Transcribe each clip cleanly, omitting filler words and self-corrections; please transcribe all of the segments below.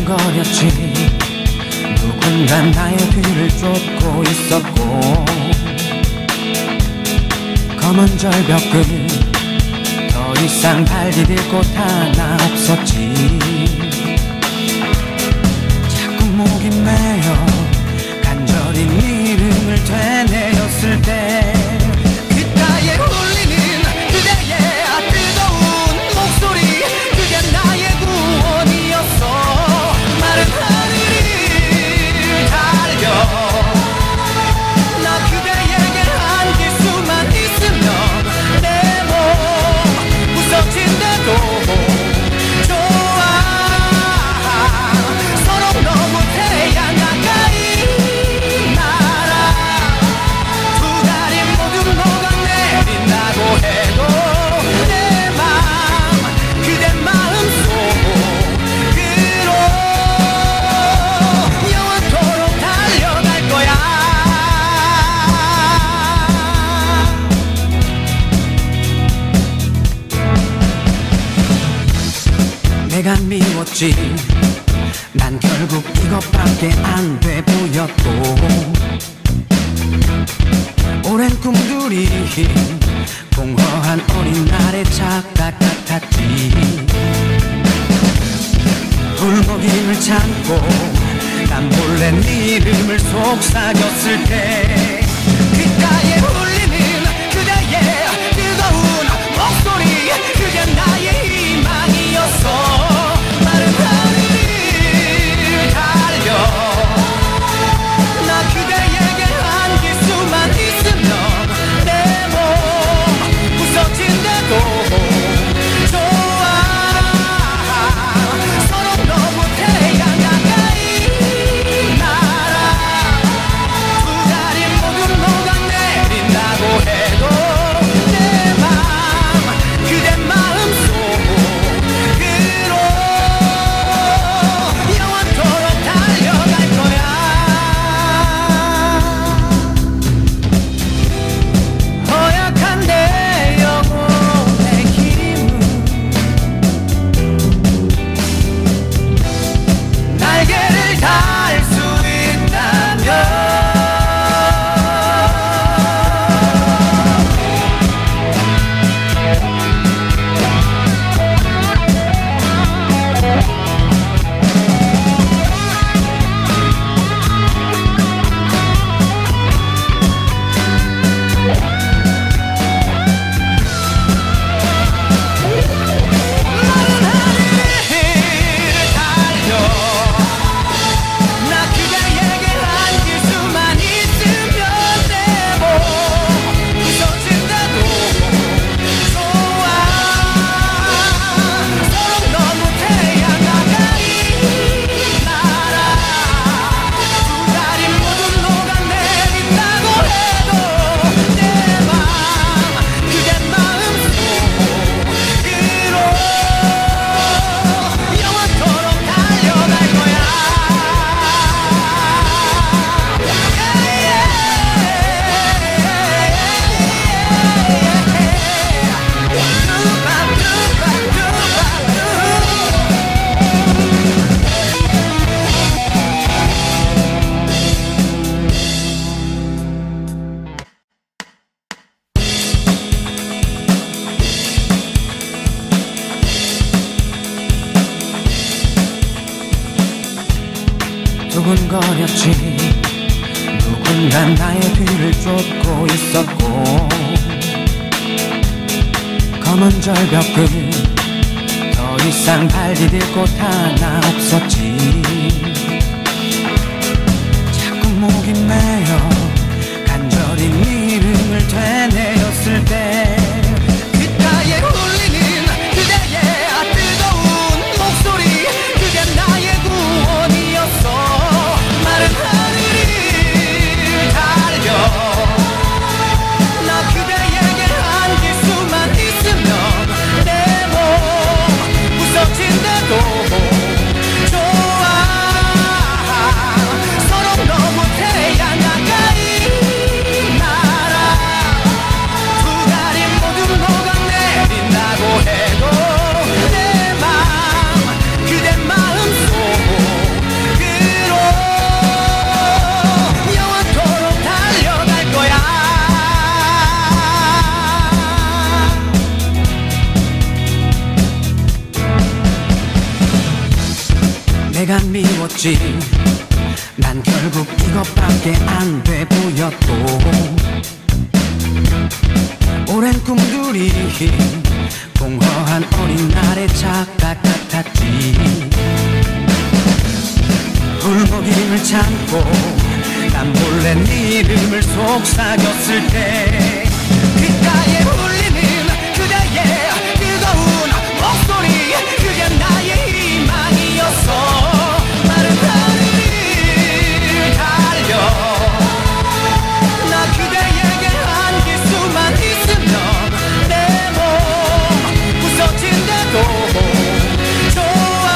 두근거렸지. 누군가 나의 뒤를 쫓고 있었고, 검은 절벽 끝 더 이상 발 디딜 곳 하나 없었지. 자꾸 목이 메여 간절히 네 이름을 되뇌었을 때 귓가에 울리는 그대의 뜨거운 목소리, 그게 나의 구원이었어. 마른 하늘을 달려 나 그대에게 안길 수만 있으면 내 몸 부서진대도 좋아. 서로 너무 태양 가까이 날아 두 다리 모두 녹아내린다고 해도 내 맘 그대 마음속으로 영원토록 달려갈 거야. 내가 미웠지. 난 결국 이것밖에 안 돼 보였고, 오랜 꿈들이 공허한 어린 날의 착각 같았지. 울먹임을 참고 난 몰래 네 이름을 속삭였을 때 귓가에 울리는 그대의 뜨거운 목소리, 그게 나의 희망이었어. 마른 하늘을 달려 나 그대에게 안길 수만 있으면 내 몸 부서진대도 좋아. 서로 너무 태양 가까이 날아 두 다리 모두 녹아내린다고 해도 내 맘 그대 마음속으로 영원토록 달려갈 거야. 허약한 내 영혼의 힘은 날개를 달 수 있다면 마른 하늘을 달려 나 그대에게 안길 수만 있으면 내 몸 부서진다도 좋아. 서로 너무 태양 가까이 날아 두 다리 모두 녹아내린다고 해도 내 맘 그대 마음속으로 영원토록 달려갈 거야. 두근거렸지. 누군가 나의 뒤를 쫓고 있었고, 검은 절벽 끝 더 이상 발 디딜 곳 하나 없었지. 자꾸 목이 메여 간절히 네 이름을 되뇌었을 때 귓가에 울리는 그대의 뜨거운 목소리, 그게 나의 구원이었어. 마른 하늘을 달려 나 그대에게 안길 수만 있으면 내 몸 부서진대도 좋아. 서로 너무 태양 미웠지. 난 결국 이것밖에 안 돼 보였고, 오랜 꿈들이 공허한 어린 날의 착각 같았지. 울먹임을 참고 난 몰래 네 이름을 속삭였을 때, 귓가에 울리는 그대의 뜨거운 목소리, 그게 나의 희망이었어. 마른 하늘을 달려 나 그대에게 안길 수만 있으면 내 몸 부서진대도 좋아.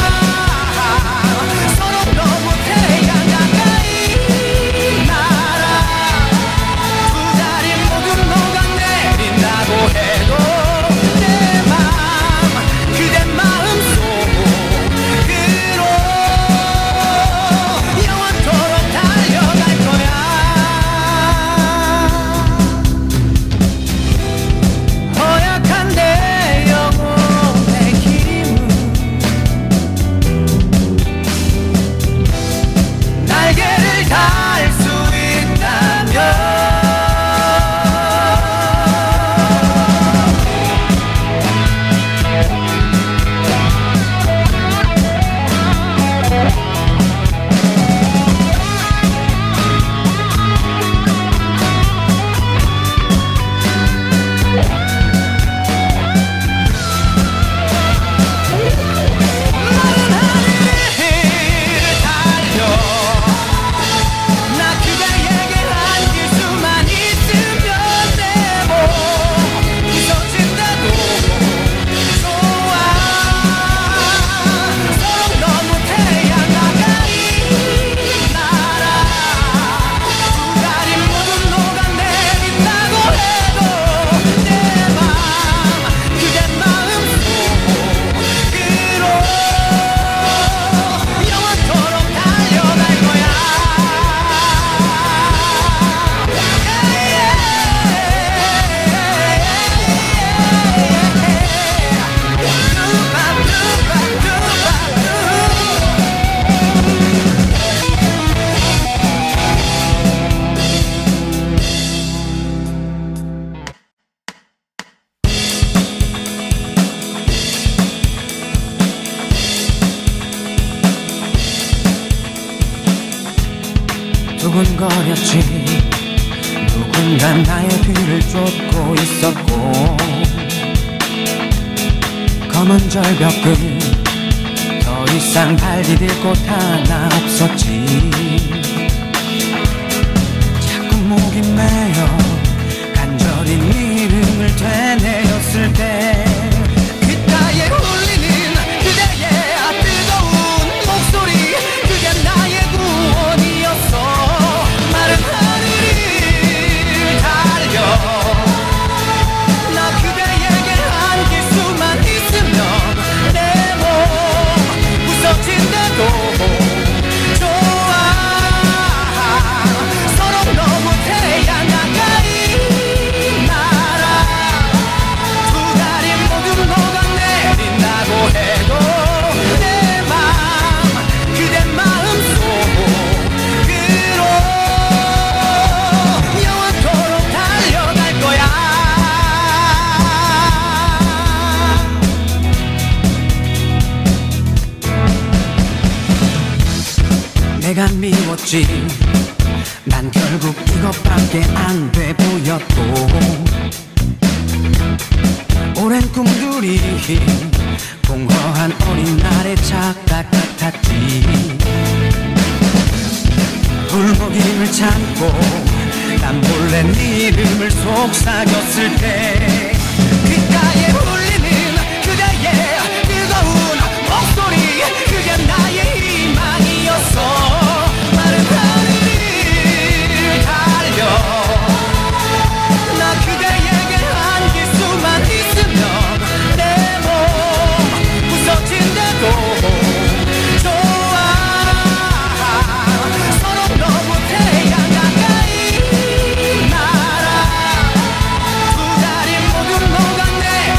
서로 너무 태양 가까이 날아 두 다리 모두 녹아내린다고 해도 내 맘 그대 마음속으로 영원토록 달려갈 거야. 허약한 내 영혼의 힘은 날개를 달 수 있다면 두근거렸지. 누군가 나의 뒤를 쫓고 있었고, 검은 절벽 끝 더 이상 발 디딜 곳 하나 없었지. 자꾸 목이 메여 간절히 네 이름을 되뇌었을 때, 귓가에 울리는 그대의 뜨거운 목소리, 그게 나의 구원이었어. 마른 하늘을 달려 나 그대에게 안길 수만 있으면 내 몸 부서진대도 좋아. 서로 너무 태양 가까이 날아 두 다리 모두 녹아내린다고 해도 내 맘 그대 마음속으로 영원토록 달려갈 거야. 내가 미웠지. 난 결국 이것밖에 안 돼 보였고, 오랜 꿈들이 공허한 어린 날의 착각 같았지. 울먹임을 참고 난 몰래 네 이름을 속삭였을 때, 귓가에 울리는 그대의 뜨거운 목소리, 그게 나의 희망이었어. 마른 하늘을 달려 나 그대에게 안길 수만 있으면 내 몸 부서진대도 좋아. 서로 너무 태양 가까이 날아 두 다리 모두 녹아내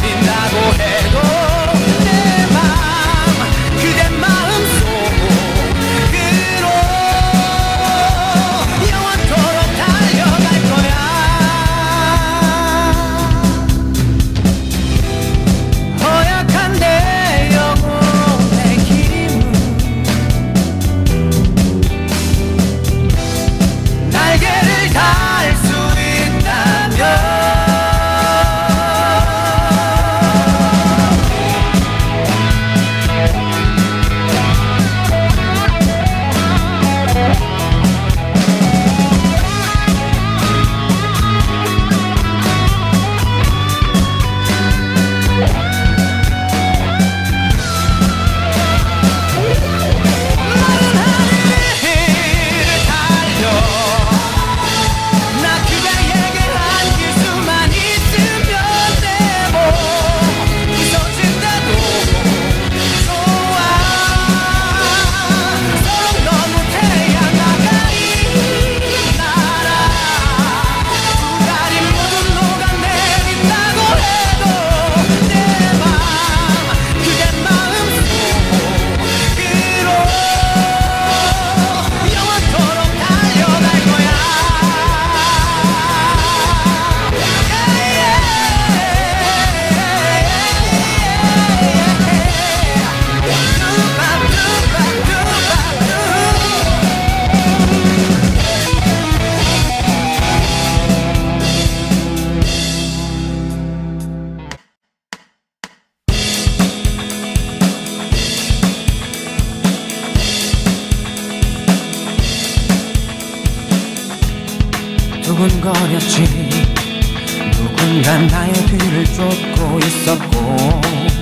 두근거렸지. 누군가 나의 뒤를 쫓고 있었고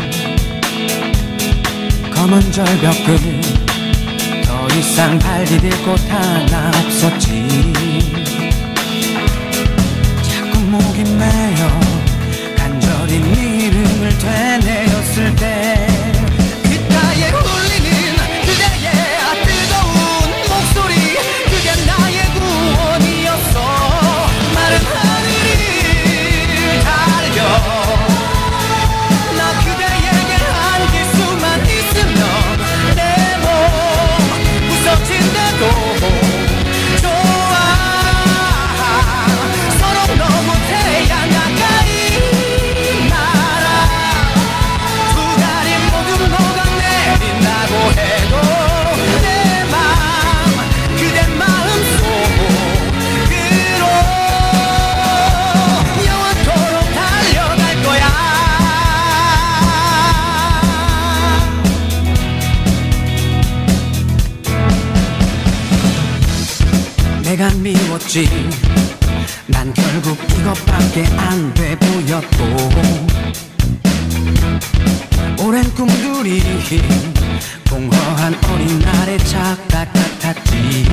검은 절벽 끝 더 이상 발 디딜 곳 하나 없었지. 자꾸 목이 메여 간절히 네 이름을 되뇌었을 때 귓가에 울리는 그대의 뜨거운 목소리, 그게 나의 구원이었어. 마른 하늘을 달려 나 그대에게 안길 수만 있으면 내 몸 부서진대도 좋아. 서로 너무 태양 가까이 날아 두 다리 모두 녹아내린다고 해도 내 맘 그대 마음속으로 영원토록 달려갈 거야. 내가 미웠지. 난 결국 이것밖에 안 돼 보였고 오랜 꿈들이 공허한 어린 날의 착각 같았지.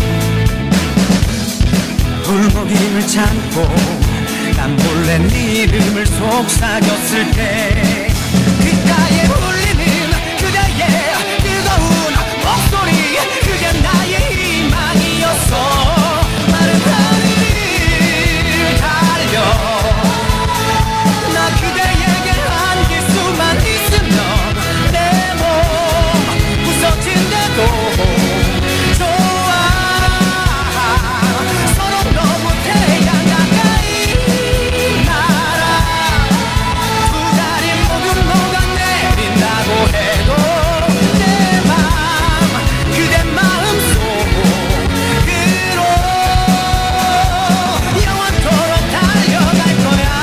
울먹임을 참고 난 몰래 네 이름을 속삭였을 때 귓가에 울리는 그대의 뜨거운 목소리, 그게 나의 희망이었어. 마른 하늘을 달려 나 그대에게 안길 수만 있으면 내 몸 부서진대도 좋아. 서로 너무 태양 가까이 날아 두 다리 모두 녹아내린다고 해도 내 맘 그대 마음속으로 영원토록 달려갈 거야.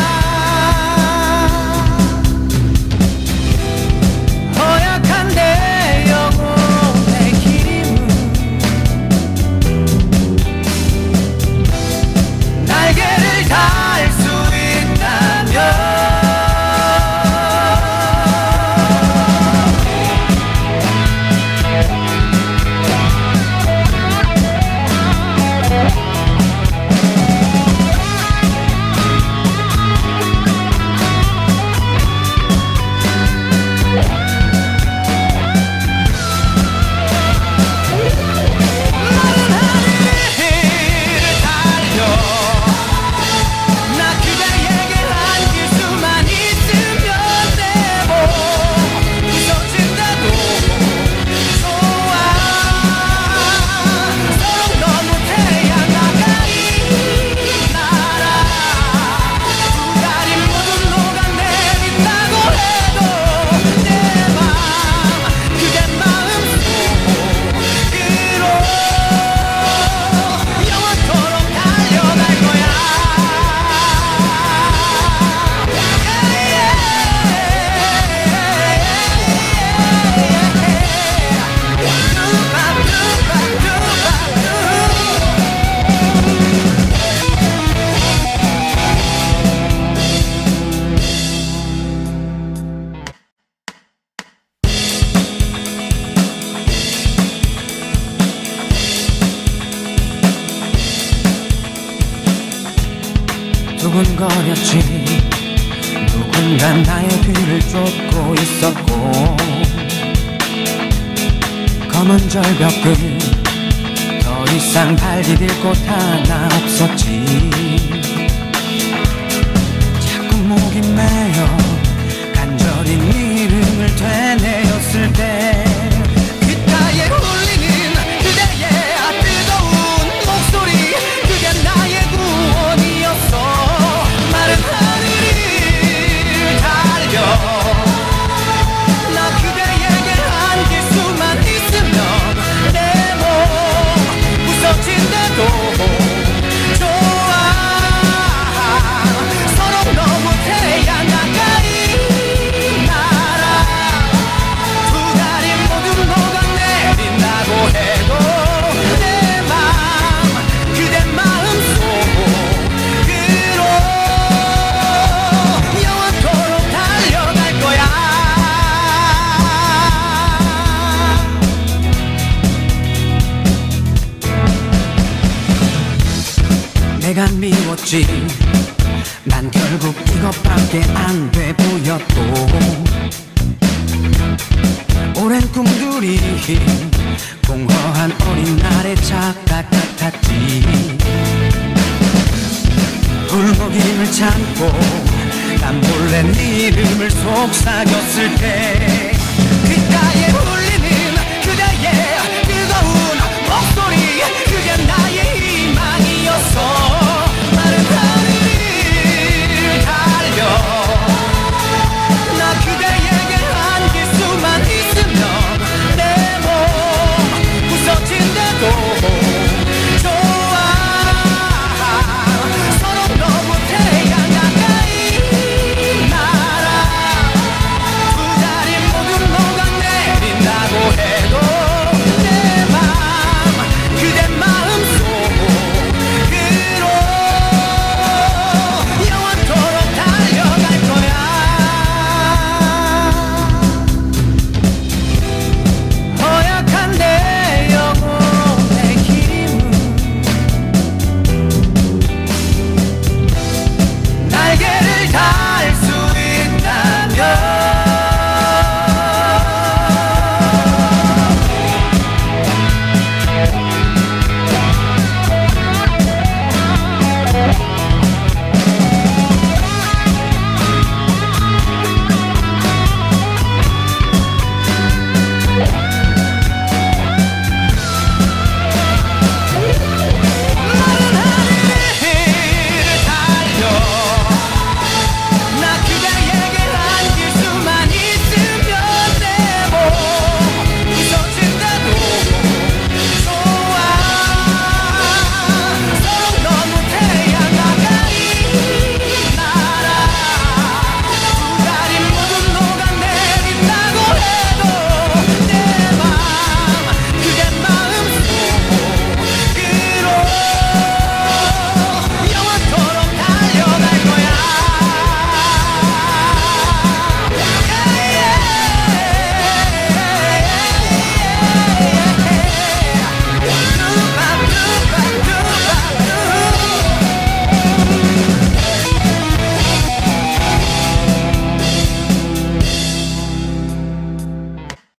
허약한 내 영혼의 힘은 날개를 달 수 있다면 마른 하늘을 달려 나 그대에게 안길 수만 있으면 내 몸 부서진다고 좋아. 서로 너무 태양 가까이 날아 두 다리 모두 녹아내린다고 해도 내 맘 그대 마음속으로 영원토록 달려갈 거야. 두근거렸지. 누군가 나의 뒤를 쫓고 있었고 검은 절벽 끝 더 이상 발 디딜 곳 하나 없었지. 자꾸 목이 메여 간절히 네 이름을 되뇌었을 때 귓가에 울리는 그대의 뜨거운 목소리, 그게 나의 구원이었어. 마른 하늘을 달려 나 그대에게 안길 수만 있으면 내 몸 부서진대도 좋아. 서로 너무 태양 가까이 날아 두 다리 모두 내가 미웠지. 난 결국 이것밖에 안 돼 보였고, 오랜 꿈들이 공허한 어린 날의 착각 같았지. 울먹임을 참고 난 몰래 네 이름을 속삭였을 때 귓가에